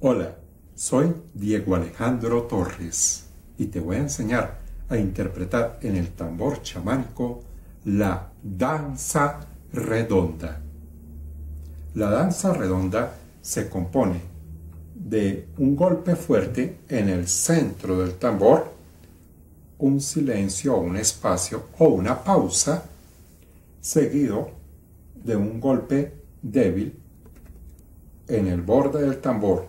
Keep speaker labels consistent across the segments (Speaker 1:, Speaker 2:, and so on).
Speaker 1: Hola, soy Diego Alejandro Torres y te voy a enseñar a interpretar en el tambor chamánico la danza redonda. La danza redonda se compone de un golpe fuerte en el centro del tambor, un silencio o un espacio o una pausa, seguido de un golpe débil en el borde del tambor.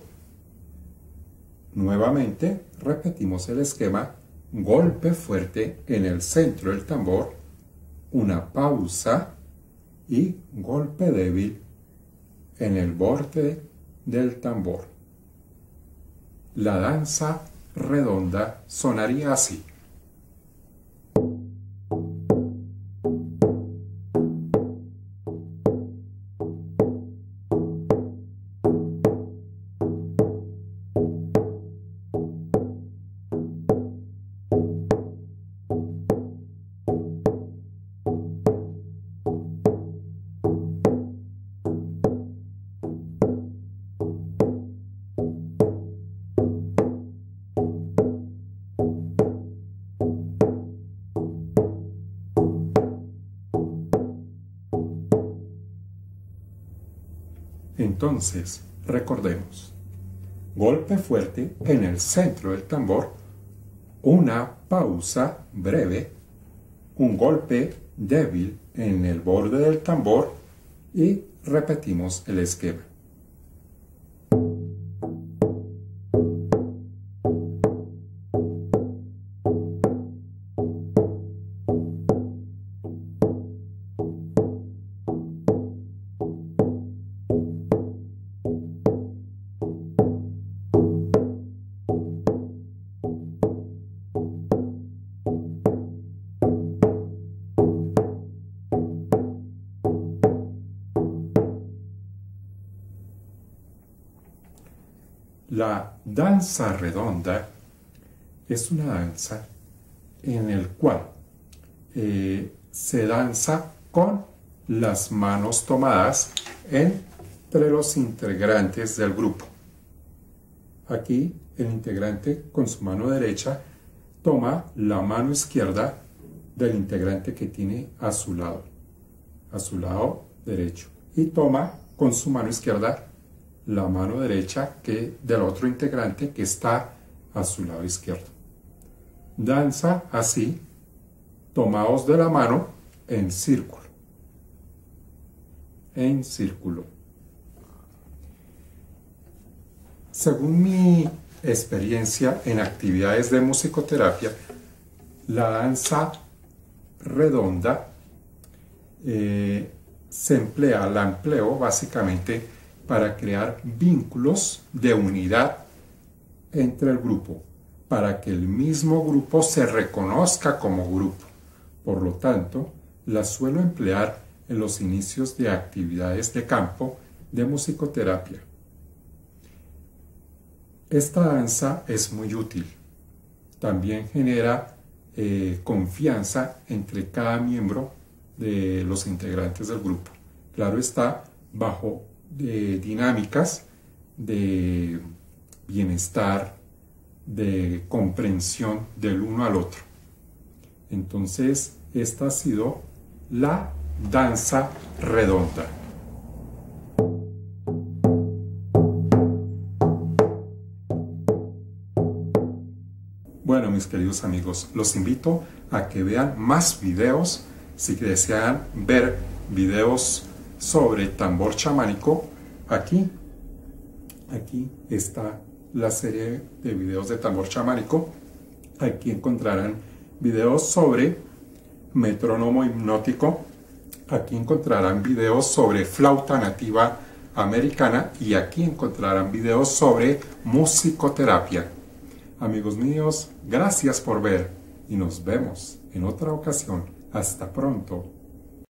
Speaker 1: Nuevamente repetimos el esquema: golpe fuerte en el centro del tambor, una pausa y golpe débil en el borde del tambor. La danza redonda sonaría así. Entonces, recordemos: golpe fuerte en el centro del tambor, una pausa breve, un golpe débil en el borde del tambor y repetimos el esquema. La danza redonda es una danza en la cual se danza con las manos tomadas entre los integrantes del grupo. Aquí el integrante con su mano derecha toma la mano izquierda del integrante que tiene a su lado derecho, y toma con su mano izquierda la mano derecha del otro integrante que está a su lado izquierdo. Danza así, tomados de la mano en círculo. En círculo. Según mi experiencia en actividades de musicoterapia, la danza redonda la empleo básicamente para crear vínculos de unidad entre el grupo, para que el mismo grupo se reconozca como grupo. Por lo tanto, la suelo emplear en los inicios de actividades de campo de musicoterapia. Esta danza es muy útil. También genera confianza entre cada miembro de los integrantes del grupo. Claro está, bajo dinámicas de bienestar, de comprensión del uno al otro. Entonces, esta ha sido la danza redonda. Bueno, mis queridos amigos, los invito a que vean más videos. Si desean ver videos sobre tambor chamánico, aquí está la serie de videos de tambor chamánico. Aquí encontrarán videos sobre metrónomo hipnótico, aquí encontrarán videos sobre flauta nativa americana y aquí encontrarán videos sobre musicoterapia. Amigos míos, gracias por ver y nos vemos en otra ocasión. Hasta pronto.